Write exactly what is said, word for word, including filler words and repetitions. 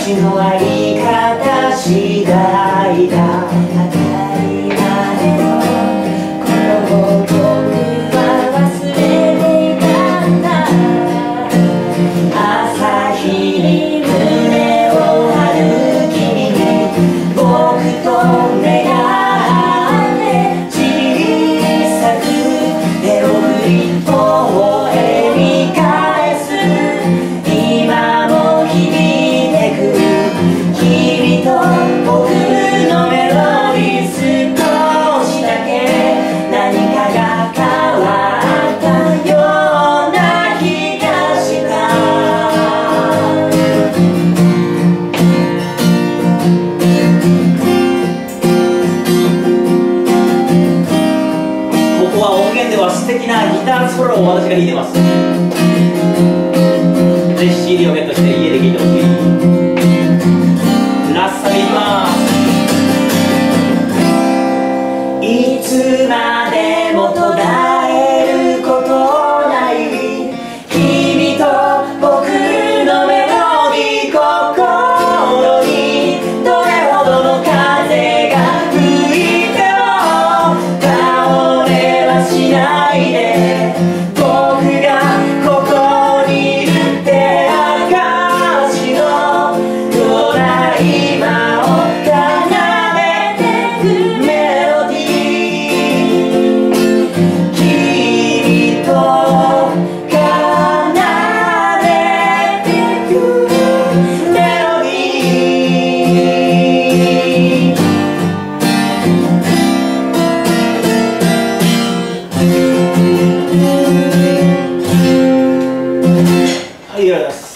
私の在り方次第だ。当たり前のことを僕は忘れていたんだ。朝日に胸を張る君に僕と目があって小さく手を振り微笑みかえす。今も響いてく君と僕のメロディ、少しだけ何かが変わったような気がした。ここは音源では素敵なギターソロを私が弾いてます。ぜひ シーディー をゲットして家で聴いてほしい。ラスサビいきます。いつまでも途絶えることない君と僕のメロディ、心にどれほどの風が吹いても倒れはしないで、僕がここにいるって証のような今を奏でてくメロディ、君と奏でてくメロディ。はい、ありがとうございます。